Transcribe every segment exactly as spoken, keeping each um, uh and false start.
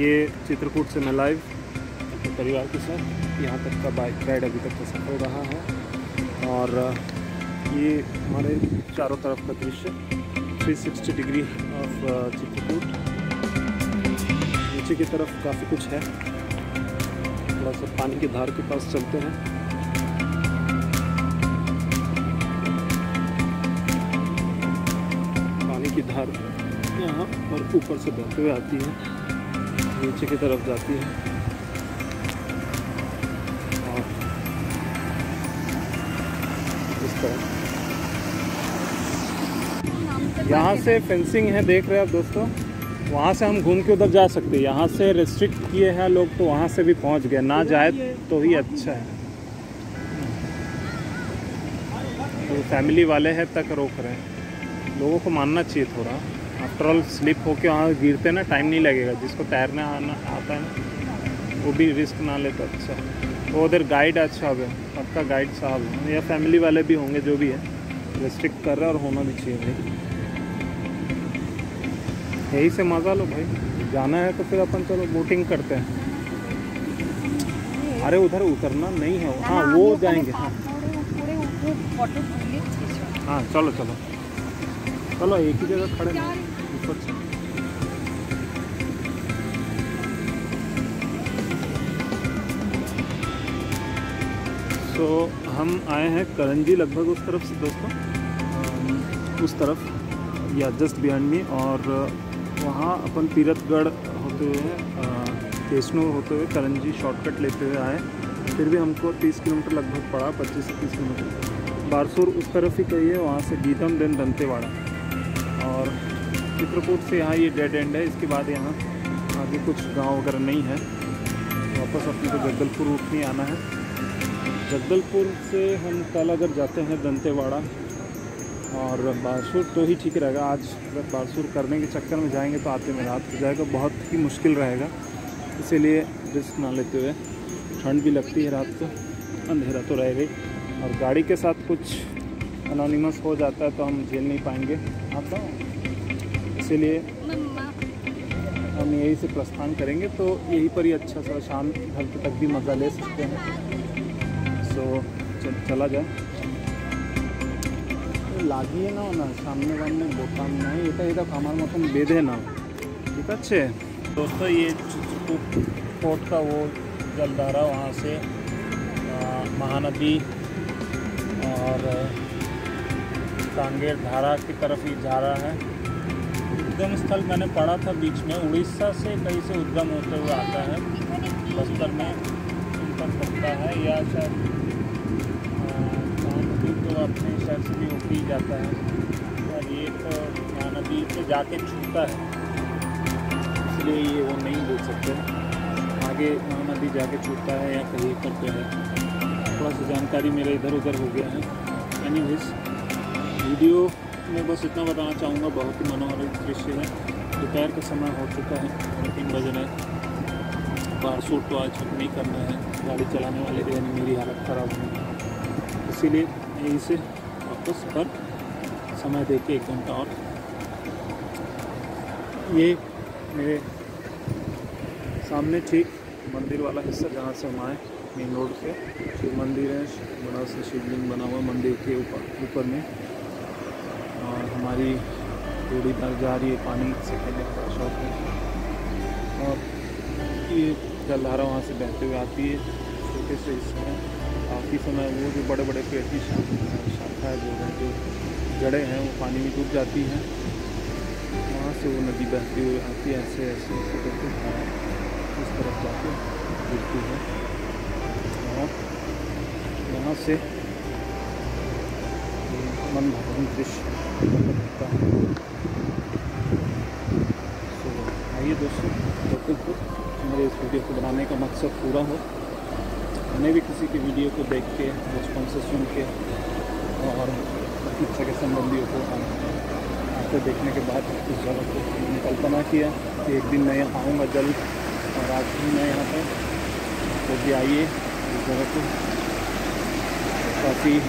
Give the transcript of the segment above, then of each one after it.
ये चित्रकूट से मैं लाइव परिवार के साथ यहाँ तक का बाइक राइड अभी तक का सफल रहा है। और ये हमारे चारों तरफ का दृश्य three sixty degree of Chitrakoot. नीचे की तरफ काफ़ी कुछ है, थोड़ा सा पानी की धार के पास चलते हैं। पानी की धार यहाँ और ऊपर से बहते हुए आती है, नीचे की तरफ जाती है और इस तरह। यहाँ से फेंसिंग है, देख रहे हैं आप दोस्तों। वहाँ से हम घूम के उधर जा सकते हैं। यहाँ से रेस्ट्रिक्ट किए हैं लोग, तो वहाँ से भी पहुँच गए। ना जाए तो ही अच्छा है। तो फैमिली वाले हैं तक रोक रहे हैं। लोगों को मानना चाहिए थोड़ा। आफ्टर ऑल स्लिप होके वहाँ गिरते ना, टाइम नहीं लगेगा। जिसको तैरना आना आता है ना, वो भी रिस्क ना ले तो अच्छा है। वो उधर गाइड अच्छा है, पक्का गाइड साहब है, या फैमिली वाले भी होंगे, जो भी है रेस्ट्रिक्ट कर रहे हैं और होना भी चाहिए भाई। यही से मज़ा लो भाई। जाना है तो फिर अपन चलो बोटिंग करते हैं। अरे उधर उतरना नहीं है। हाँ वो जाएंगे। हाँ हाँ चलो चलो चलो, एक ही जगह खड़े हैं ऊपर से। तो हम आए हैं करंजी, लगभग उस तरफ से दोस्तों, उस तरफ या जस्ट बिहाइंड मी। और वहाँ अपन तीरथगढ़ होते हुए, केशनूर होते हुए करंजी शॉर्टकट लेते हुए आए। फिर भी हमको तीस किलोमीटर लगभग पड़ा, पच्चीस से तीस किलोमीटर। बारसूर उस तरफ ही कहिए, वहाँ से गीदम, देन दंतेवाड़ा। और चित्रकूट से यहाँ ये डेड एंड है। इसके बाद यहाँ आगे कुछ गांव वगैरह नहीं है। वापस अपने को जगदलपुर रूट नहीं आना है। जगदलपुर से हम कल अगर जाते हैं दंतेवाड़ा और बारसूर तो ही ठीक रहेगा। आज अगर बारसूर करने के चक्कर में जाएंगे तो आते में रात हो जाएगा, बहुत ही मुश्किल रहेगा। इसीलिए रिस्क ना लेते हुए, ठंड भी लगती है रात को, अंधेरा तो रहेगा ही। और गाड़ी के साथ कुछ अनोनिमस हो जाता है तो हम झेल नहीं पाएंगे आता, इसीलिए हम यही से प्रस्थान करेंगे। तो यहीं पर ही अच्छा सा शाम घर तक भी मज़ा ले सकते हैं। सो चल चला जाए। লাগিয়ে নাও না, সামনে সামনে বোতাম নাই, এটা এটা আমার মতন বেঁধে নাও, ঠিক আছে दोस्तों। ये चित्रकूट का वो जलधारा, वहाँ से महानदी और कांगेर धारा की तरफ ही जा रहा है। उद्गम स्थल मैंने पढ़ा था बीच में, उड़ीसा से कहीं से उद्गम होते हुए आता है, बस्तर में उतर सकता है, या शायद तो अपने शहर से भी होके ही जाता है। और ये तो महानदी से जाके छूता है, इसलिए ये वो नहीं बोल सकते। आगे महानदी जाके छूता है या कहीं करते हैं। थोड़ा सा जानकारी मेरे इधर उधर हो गया है। एनीवेज, वीडियो में बस इतना बताना चाहूँगा, बहुत ही मनोहर दृश्य है। दोपहर का समय हो चुका है, तीन बज रहे हैं। बारसूर तो आज नहीं करना है, गाड़ी चलाने वाले भी यानी मेरी हालत ख़राब है, इसीलिए यहीं से वापस पर समय दे के एक घंटा और। ये मेरे सामने ठीक मंदिर वाला हिस्सा जहाँ से हम आए, मेन रोड पे शिव मंदिर है, बड़ा सा शिवलिंग बना हुआ मंदिर के ऊपर ऊपर में। और हमारी थोड़ी तक जा रही है, पानी से खेलने का शौक है। और ये जलधारा वहाँ से बहते हुए आती है, छोटे से इसमें काफ़ी समय वो जो बड़े बड़े पेड़ की शाखाएँ जो हैं, जो जड़ें हैं, वो पानी में डूब जाती हैं। वहाँ से वो नदी बहती हुई आती है, ऐसे ऐसे ऐसे करके इस तरफ जाके गिरती है। और यहाँ से मन भवन दृश्य दिखता है। तो आइए दोस्तों, जगदलपुर मेरे इस वीडियो को बनाने का मकसद पूरा हो। मैंने भी किसी की वीडियो को देख के, बचपन से सुन के और अपने सगे संबंधियों को आके देखने के बाद इस जगह को मैंने कल्पना किया कि एक दिन मैं यहाँ आऊँगा जल्द। और आज भी मैं यहाँ पर, तो भी आइए इस जगह को। काफ़ी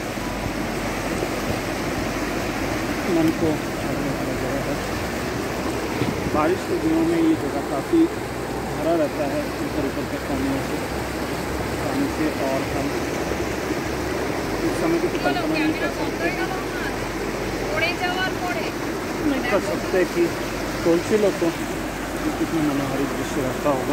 मन को जगह है। बारिश के दिनों में ये जगह काफ़ी भरा रहता है ऊपर ऊपर के पानियों से पानी से। और हम इस समय की तो कल्पना नहीं कर सकते नहीं कर सकते कि सोच लो तो कितना मनोहारी दृश्य रहता होगा।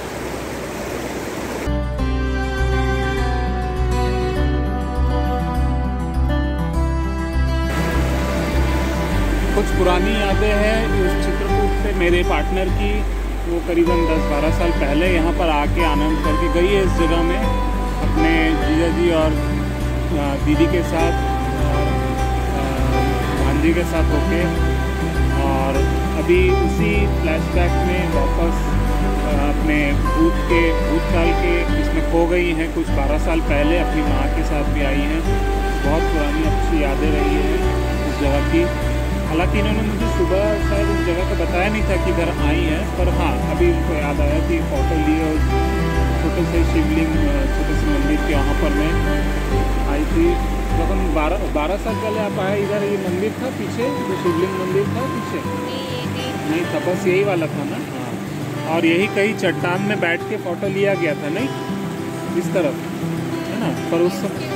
कुछ पुरानी यादें हैं इस चित्रकूट से मेरे पार्टनर की। वो करीबन दस बारह साल पहले यहाँ पर आके आनंद करके गई है इस जगह में अपने जीजा जी और दीदी के साथ और भांजी के साथ होके। और अभी उसी फ्लैशबैक में वापस अपने भूत के भूतकाल के इसमें खो गई हैं। कुछ बारह साल पहले अपनी माँ के साथ भी आई हैं। बहुत पुरानी अच्छी यादें रही हैं इस जगह की। हालांकि इन्होंने मुझे सुबह शायद उस जगह का बताया नहीं था कि इधर आई हैं, पर हाँ अभी उनको याद आया कि फ़ोटो लिए उस छोटे से शिवलिंग छोटे से मंदिर के वहाँ पर मैं आई थी। जब हम बारह बारह साल पहले आप आए इधर, ये मंदिर था पीछे जो शिवलिंग मंदिर था पीछे नहीं था, बस यही वाला था ना। हाँ, और यही कहीं चट्टान में बैठ के फ़ोटो लिया गया था नहीं इस तरफ है ना। पर उस समय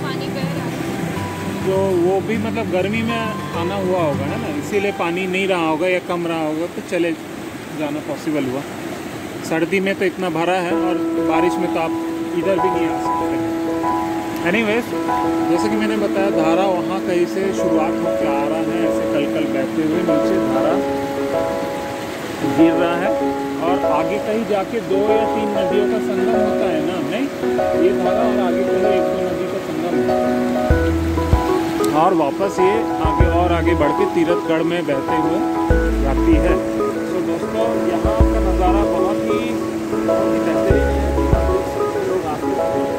जो वो भी मतलब गर्मी में आना हुआ होगा है ना, इसीलिए पानी नहीं रहा होगा या कम रहा होगा तो चले जाना पॉसिबल हुआ। सर्दी में तो इतना भरा है और बारिश में तो आप इधर भी नहीं आ सकते। एनीवेज जैसे कि मैंने बताया धारा वहाँ कहीं से शुरुआत होकर आ रहा है, ऐसे कल कल बहते हुए नीचे धारा गिर रहा है और आगे कहीं जाके दो या तीन नदियों का संगम होता है ना। नहीं, ये धारा और आगे कहीं एक दो नदी का संगम होता है और वापस ये आगे और आगे बढ़ के तीरथगढ़ में बहते हुए जाती है। तो दोस्तों यहाँ का नज़ारा बहुत ही बेहतरीन है। लोग आते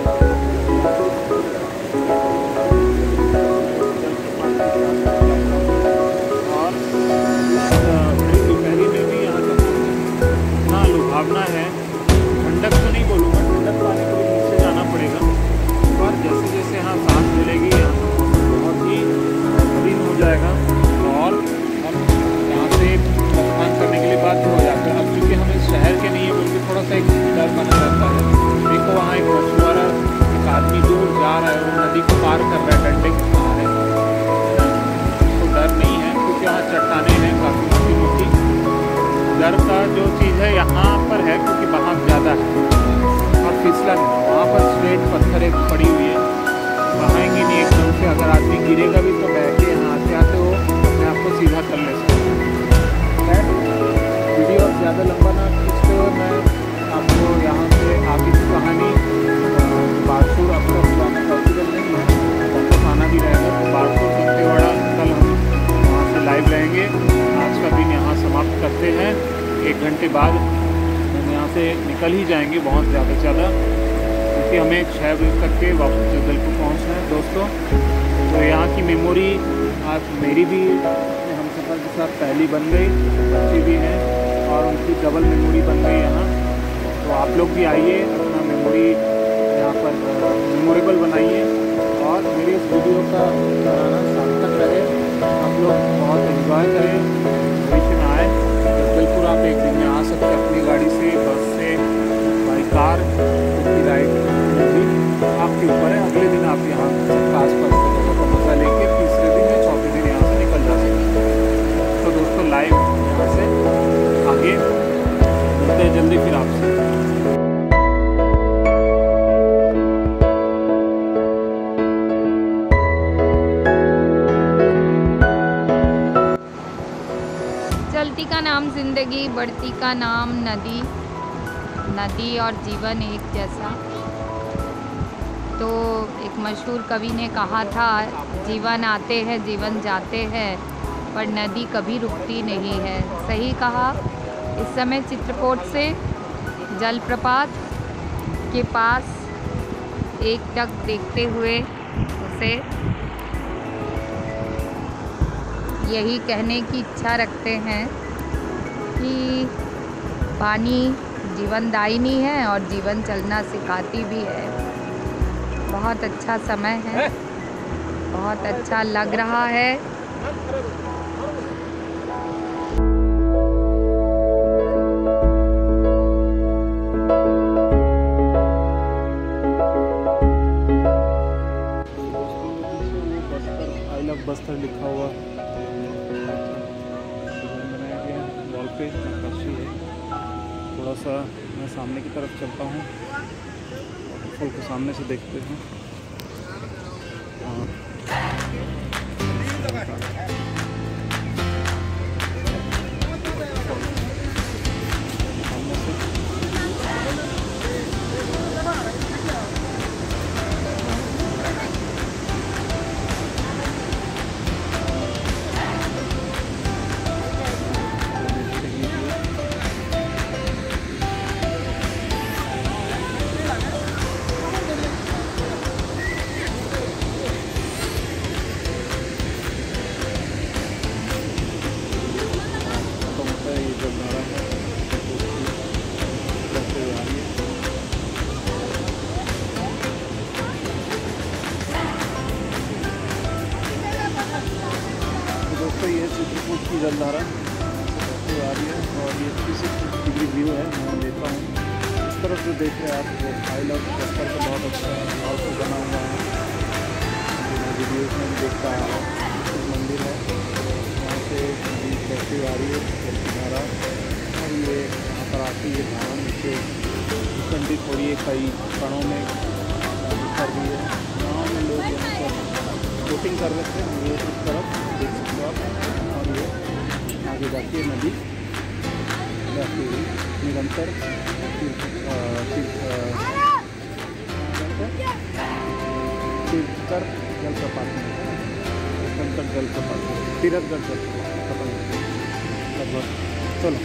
और बड़ी दोपहरी में भी यहाँ का इतना लुभावना है। ठंडक तो नहीं बोलूँगा, ठंडक पाने के लिए नीचे जाना पड़ेगा, पर जैसे जैसे यहाँ सांस मिलेगी यहाँ हो जाएगा और हम यहाँ से प्रस्थान करने के लिए बाध्य हो जाते हैं। अब चूँकि हम इस शहर के नहीं है बल्कि थोड़ा सा एक डर बना रहता है। देखो वहाँ एक मछुआरा एक आदमी दूर जा रहा है, वो नदी को पार कर रहा है डंडे के सहारे, तो डर नहीं है क्योंकि यहाँ चट्टानें हैं काफ़ी मोटी मोटी। डर का जो चीज़ है यहाँ पर है क्योंकि बहाव ज़्यादा है और फिसलन वहाँ पर स्ट्रेट पत्थर एक पड़ी हुई है, बहाएंगे नहीं एकदम से। अगर आदमी गिरेगा भी तो बह के यहाँ आते आते वो अपने आप को सीधा कर ले सकते हैं। वीडियो ज़्यादा लंबा ना खींचते हुए मैं आपको यहाँ से आगे की कहानी बारसूर अब तक जाना पॉसिबल नहीं है, वापस आना भी रहेगा। तो बारसूर दंतेवाड़ा कल हम वहाँ से लाइव रहेंगे। आज का दिन यहाँ समाप्त करते हैं। एक घंटे बाद हम यहाँ से निकल ही जाएंगे बहुत ज़्यादा से ज़्यादा, क्योंकि हमें छः बजे तक के वापस जगदलपुर पहुँचना है दोस्तों। तो यहाँ की मेमोरी आज मेरी भी हम सफ़र के साथ पहली बन गई, बच्चे भी हैं और उनकी डबल मेमोरी बन गई यहाँ। तो आप लोग भी आइए, अपना मेमोरी यहाँ पर मेमोरेबल बनाइए और मेरे इस वीडियो का बनाना सार्थक रहे। हम लोग बहुत एंजॉय करें, भविष्य में आए जगदलपुर। आप एक दिन में आ सकते हैं अपनी गाड़ी से, बस से, बाई कार, की राइड आपके ऊपर है। अगले दिन आप यहाँ आस पास की जगह का मजा लेंगे, तीसरे दिन या चौथे दिन यहाँ से निकल जा सकते हैं। तो दोस्तों लाइव यहाँ से आगे मिलते हैं जल्दी फिर आपसे। चलती का नाम जिंदगी, बढ़ती का नाम नदी, नदी और जीवन एक जैसा। तो एक मशहूर कवि ने कहा था, जीवन आते हैं जीवन जाते हैं पर नदी कभी रुकती नहीं है। सही कहा। इस समय चित्रकोट से जलप्रपात के पास एक टक देखते हुए उसे यही कहने की इच्छा रखते हैं कि पानी जीवनदायिनी है और जीवन चलना सिखाती भी है। बहुत अच्छा समय है, बहुत अच्छा लग रहा है। पे नक्काशी है। थोड़ा सा मैं सामने की तरफ चलता हूँ, वाटरफॉल को सामने से देखते हैं। दोस्तों ये चित्रकूट की जलधारा आ रही है और ये थ्री सिक्सटी डिग्री व्यू है। मैं लेता हूँ इस तरफ जो देख रहे हैं आप, वो फाइल और पत्थर का बहुत अच्छा हाउस बना हुआ है। मैं वीडियोज में देखता आ रहा हूँ। मंदिर है, यहाँ से नदी बहती आ रही है जल धारा, और ये यहाँ पर आती है धारा नीचे खंडित हो रही है, कई कणों में कर रही है। गाँव में लोग यहाँ पर बोटिंग कर रहे थे, ये इस तरफ देख सकते हो आप। और ये आगे जाती है नदी जाती हुई निरंतर तीर्थकर जलप्रपात में निरंतर जलप्रपात तीर्थगढ़ जलप्रपात लगभग। चलो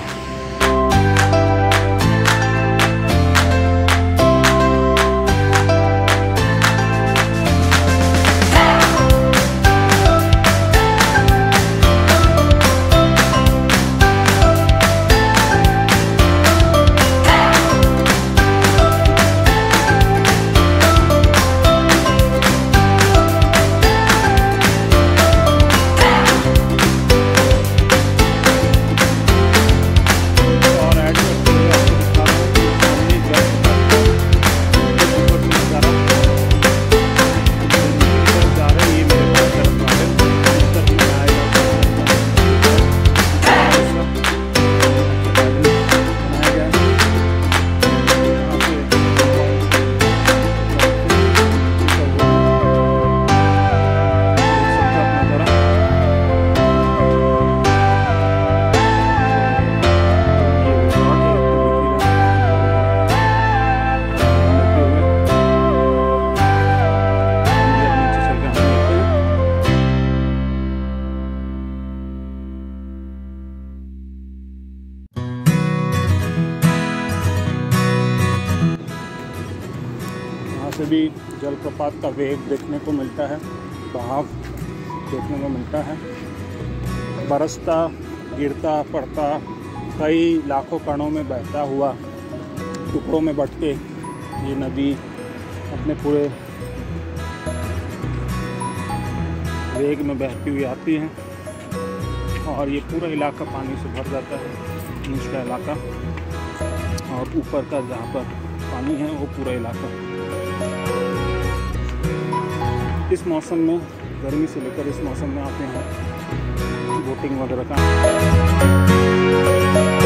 से भी जलप्रपात का वेग देखने को मिलता है, बहाव देखने को मिलता है, बरसता गिरता पड़ता कई लाखों कणों में बहता हुआ टुकड़ों में बट के ये नदी अपने पूरे वेग में बहती हुई आती है और ये पूरा इलाका पानी से भर जाता है, निचला इलाका, और ऊपर का जहाँ पर पानी है वो पूरा इलाका। इस मौसम में, गर्मी से लेकर इस मौसम में आते हैं बोटिंग वगैरह का।